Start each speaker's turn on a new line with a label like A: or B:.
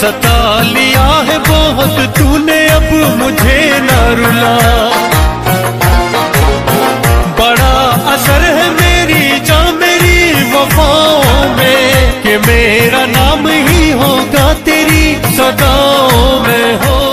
A: सता लिया है बहुत तूने, अब मुझे न रुला। बड़ा असर है मेरी जान मेरी वफाओं में, कि मेरा नाम ही होगा तेरी सदाओं में हो।